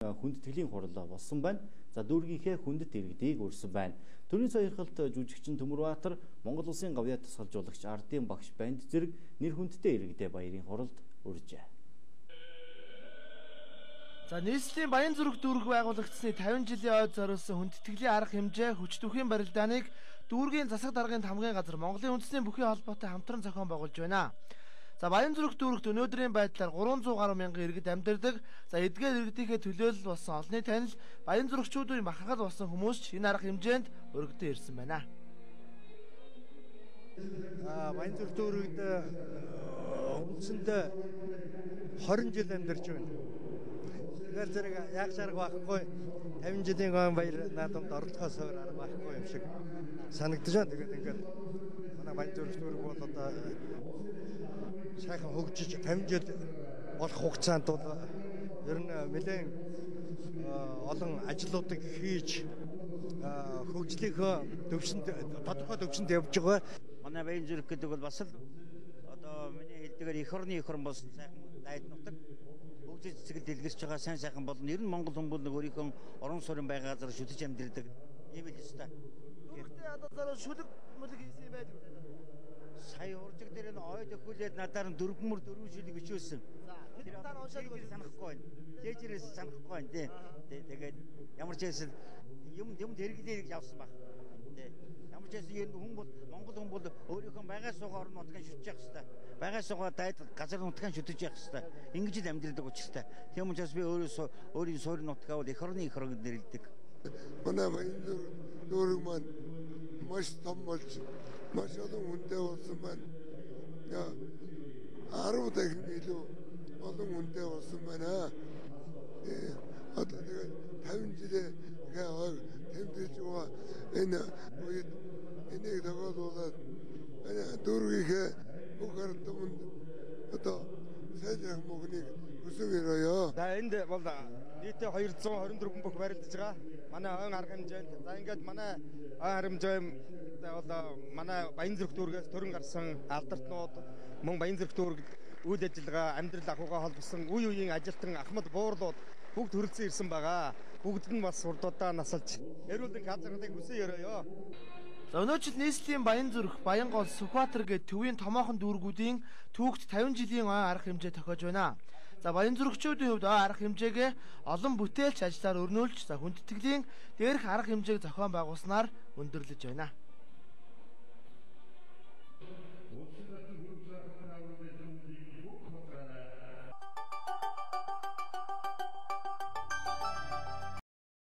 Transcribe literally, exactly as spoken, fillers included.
хүндэтгэлийн хурал болсон байна. За дүүргийнхээ хүндэт иргэдийг өрсөн байна. Төрийн сойрхолт жүжигчин Төмөрбаатар, Монгол Улсын гавьяа тусгалжуулагч Ардын багш банд зэрэг нэр хүндтэй иргэдээ баярын хуралд урьжээ. За нийслэлийн Баян зүрх дүүрэг байгуулагдсны тавин жилийн ойд зориулсан хүндэтгэлийн арга хэмжээ хүч түүхийн барилдааныг дүүргийн засаг даргын хамгийн газар Монголын үндэсний бүхий холбоотой хамтран зохион байгуулж байна. За Баян зүрх дүүрэгт өнөөдрийн байдлаар гурван зуун гаруй мянган иргэд амьдардаг. За эдгээр иргэдийнхээ төлөөлөл болсон олонний танил Баян зүрхчүүдийн махаргал болсон хүмүүс ч энэ арга хэмжээнд өргөдөө ирсэн байна. А Баян зүрх дүүрэгт үндсэндээ хорин жил амьдарч байна. Тэгэхээр зэрэг яг шарга байхгүй тавин жилийн гон баяр наадамд оролцохоос өөр арга байхгүй юм шиг санагдаж байна. Тэгээд ингээд манай Баян зүрх дүүрэг бол одоо сайхан хөгжиж тавин жил болох хугацаанд бол ер нь нэлээд олон ажлуудыг хийж хөгжлийнхөө төвшөнд тодорхой төвшөнд явж байгаа. Манай Баян зүрх гэдэг бол бас л одоо миний хэлдгээр эх орны эх орн болсон сайхан дайд нутаг хөгжиж цэцэг дэлгэрч байгаа сайн сайхан болно. Ер нь Монгол хүн бол өөрийнхөө орон суурин байгаа газар шүтэж амьдэрдэг юм л өстой. Гэхдээ одоо зарим шүлэг мүлэг хийсэн байдаг. Сая уржиг дээр нь ойд өхүүлээд надаар нь дөрвөн мөр дөрвөн шүлэг бичүүлсэн. Тэр надаар уншаад санахгүй байна. Жээжрээс санахгүй байна тий. Тэгээд ямар ч байсан юм юм дэргэлээ гэж явсан баг. Тий. Ямар ч байсан энэ хүн бол Монгол хүн бол өөрийнхөө байгаа суугаа орон нутгийн шүтэж явах хэрэгтэй. Байгаа суугаа дайд газар нутгийн шүтэж явах хэрэгтэй. Ингэж л амьдралдаг учраас. Тийм учраас би өөрөөсөө өөрийн суурин нутгаа бол эх орны эх орн нэрлэдэг. Манай Баян дүүрэг маань маш том болж маш олон хүнтэй болсон байна. Яа арав дахин илүү олон хүнтэй болсон байна. Э одоо тэгээд тавин жилээ гээ тэмдэж байгаа энэ үед энийг төгөөлүүлээд энэ дүүргийнхээ бүх ард түмэнд одоо сайжрах мөнгөнийг хүсэж ирээ. За энд бол нийтээ хоёр зуун хорин дөрвөн бүх барилдаж байгаа. Манай ойн арга хэмжээнд. За ингээд манай ойн арга хэмжээнд бол манай Баян зүрх дүүргээс төрөн гарсан алдартнууд мөн Баян зүрх дүүрэгт үйл ажиллагаа амьдрал ахуйгаа холбосон үе үеийн ажилтан ахмад буурлууд бүгд хөрөлцөн ирсэн байгаа. Бүгд нь бас урдуудаа насалж эрүүлэн газруудыг үсэн өрөөё. За өнөөдөр нийслэлийн Баян зүрх, Баян гол, Сүхбаатар гээд төвийн томоохон дүүргүүдийн түүхт тавин жилийн ой арга хэмжээ тохиож байна. За Баян зүрхчүүдийн хувьд ой арга хэмжээгээ олон бүтээлч ажлаар өрнүүлж, за хүндэтгэлийн дээрх арга хэмжээг зохион байгуулснаар өндөрлөж байна.